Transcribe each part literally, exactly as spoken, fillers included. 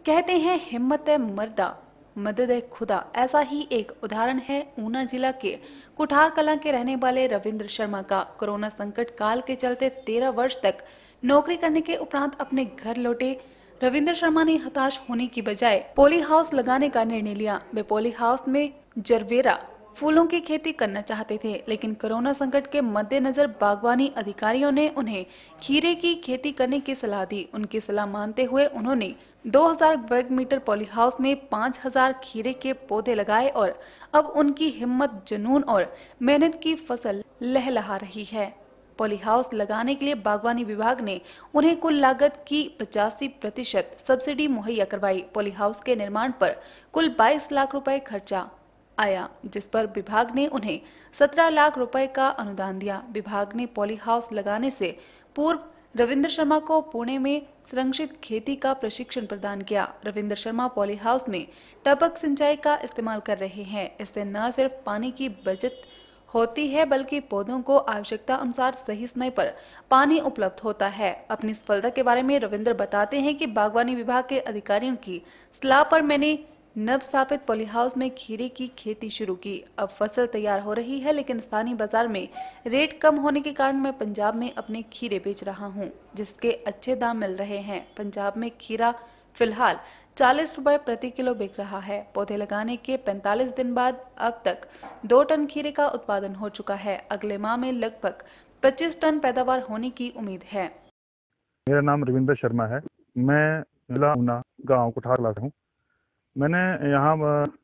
कहते हैं हिम्मत है मर्दा, मदद है खुदा। ऐसा ही एक उदाहरण है ऊना जिला के कुठार कलां के रहने वाले रविंद्र शर्मा का। कोरोना संकट काल के चलते तेरह वर्ष तक नौकरी करने के उपरांत अपने घर लौटे रविंद्र शर्मा ने हताश होने की बजाय पॉली हाउस लगाने का निर्णय लिया। वे पॉली हाउस में जरबेरा फूलों की खेती करना चाहते थे, लेकिन कोरोना संकट के मद्देनजर बागवानी अधिकारियों ने उन्हें खीरे की खेती करने की सलाह दी। उनकी सलाह मानते हुए उन्होंने दो हज़ार वर्ग मीटर पॉली हाउस में पाँच हज़ार खीरे के पौधे लगाए और अब उनकी हिम्मत, जुनून और मेहनत की फसल लहलहा रही है। पॉली हाउस लगाने के लिए बागवानी विभाग ने उन्हें कुल लागत की पचासी प्रतिशत सब्सिडी मुहैया करवाई। पॉली हाउस के निर्माण पर कुल बाईस लाख रुपए खर्चा आया, जिस पर विभाग ने उन्हें सत्रह लाख रुपए का अनुदान दिया। विभाग ने पॉली हाउस लगाने से पूर्व रविंद्र शर्मा को पुणे में संरक्षित खेती का प्रशिक्षण प्रदान किया। रविंद्र शर्मा पॉली हाउस में टपक सिंचाई का इस्तेमाल कर रहे हैं। इससे न सिर्फ पानी की बचत होती है, बल्कि पौधों को आवश्यकता अनुसार सही समय पर पानी उपलब्ध होता है। अपनी सफलता के बारे में रविंद्र बताते हैं कि बागवानी विभाग के अधिकारियों की सलाह पर मैंने नव स्थापित पॉली हाउस में खीरे की खेती शुरू की। अब फसल तैयार हो रही है, लेकिन स्थानीय बाजार में रेट कम होने के कारण मैं पंजाब में अपने खीरे बेच रहा हूं, जिसके अच्छे दाम मिल रहे हैं। पंजाब में खीरा फिलहाल चालीस रुपए प्रति किलो बिक रहा है। पौधे लगाने के पैंतालीस दिन बाद अब तक दो टन खीरे का उत्पादन हो चुका है। अगले माह में लगभग पच्चीस टन पैदावार होने की उम्मीद है। मेरा नाम रविंद्र शर्मा है। मैं जिला ऊना गाँव कुठारकलां से हूँ। मैंने यहाँ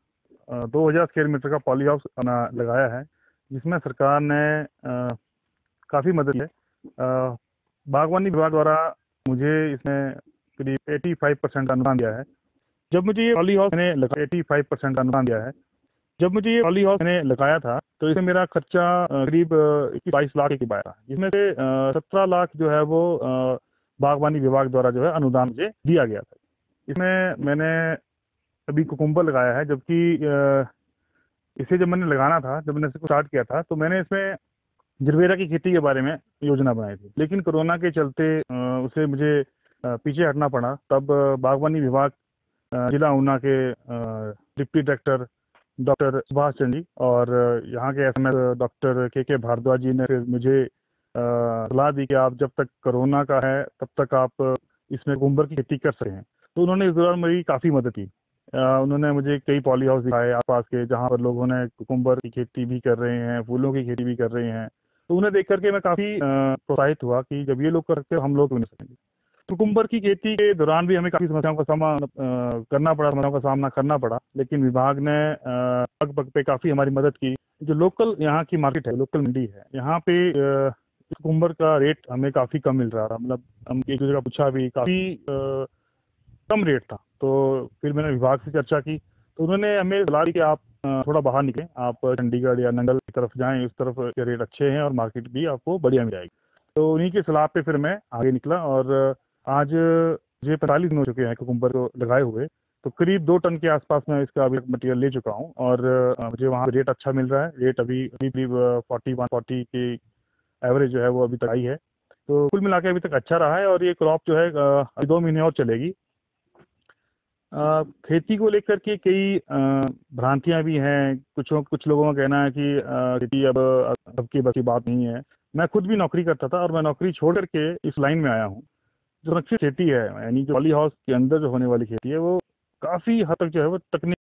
दो हज़ार स्क्वायर मीटर का पॉली हाउस लगाया है, जिसमें सरकार ने काफ़ी मदद की है। अ, बागवानी विभाग द्वारा मुझे इसमें करीब पचासी परसेंट का अनुदान दिया है। जब मुझे ये पॉली हाउस मैंने लगा पचासी परसेंट का अनुदान दिया है जब मुझे ये पॉली हाउस मैंने लगाया था, तो इसमें मेरा खर्चा अ, करीब बाईस लाख के आया था, जिसमें से सत्रह लाख जो है वो अ, बागवानी विभाग द्वारा जो है अनुदान मुझे दिया गया था। इसमें मैंने अभी कुकुम्बर लगाया है, जबकि अ, इसे जब मैंने लगाना था, जब मैंने इसको स्टार्ट किया था, तो मैंने इसमें जरबेरा की खेती के बारे में योजना बनाई थी। लेकिन कोरोना के चलते अ, उसे मुझे अ, पीछे हटना पड़ा। तब अ, बागवानी विभाग अ, जिला ऊना के अ, deputy director doctor Subhash Chandra ji और अ, यहाँ के एस एम एस डॉक्टर के के भारद्वाज जी ने फिर मुझे अ, सलाह दी कि आप जब तक कोरोना का है तब तक आप इसमें कुकुम्बर की खेती कर सकते हैं। तो उन्होंने इस दौरान मेरी काफ़ी मदद की। अ, उन्होंने मुझे कई पॉली हाउस दिखाए आसपास के, जहाँ पर लोगों ने कुकुम्बर की खेती भी कर रहे हैं, फूलों की खेती भी कर रहे हैं। तो उन्हें देख करके मैं काफ़ी प्रोत्साहित हुआ कि जब ये लोग कर सकते हैं, हम लोग क्यों नहीं सकेंगे। कुकुम्बर की खेती के दौरान भी हमें काफ़ी समस्याओं का सामना अ, करना पड़ा समस्याओं का सामना करना पड़ा, लेकिन विभाग ने अ, पग पग पे काफ़ी हमारी मदद की। जो लोकल यहाँ की मार्केट है, लोकल मंडी है, यहाँ पे अ, कुकुम्बर का रेट हमें काफ़ी कम मिल रहा था। मतलब हम एक दूसरे का पूछा भी, काफ़ी कम रेट था। तो फिर मैंने विभाग से चर्चा की, तो उन्होंने हमें सलाह दी कि आप अ, थोड़ा बाहर निकलें, आप चंडीगढ़ या नंगल की तरफ जाएं, उस तरफ के रेट अच्छे हैं और मार्केट भी आपको बढ़िया मिल जाएगी। तो उन्हीं की सलाह पे फिर मैं आगे निकला और आज मुझे पैंतालीस दिन हो चुके हैं कुकुम्बर को लगाए हुए। तो करीब दो टन के आसपास मैं इसका अभी मटेरियल ले चुका हूँ और अ, मुझे वहाँ रेट अच्छा मिल रहा है। रेट अभी अभी करीब फोर्टी वन फोर्टी की एवरेज जो है वो अभी तक आई है। तो कुल मिला के अभी तक अच्छा रहा है और ये क्रॉप जो है अ, अभी दो महीने और चलेगी। अ, खेती को लेकर के कई अ, भ्रांतियां भी हैं। कुछ कुछ लोगों का कहना है कि अ, खेती अब अब की बस की बात नहीं है। मैं खुद भी नौकरी करता था और मैं नौकरी छोड़ करके इस लाइन में आया हूँ। जो सुरक्षित खेती है, यानी जो पॉली हाउस के अंदर जो होने वाली खेती है, वो काफ़ी हद तक जो है वो तकनीक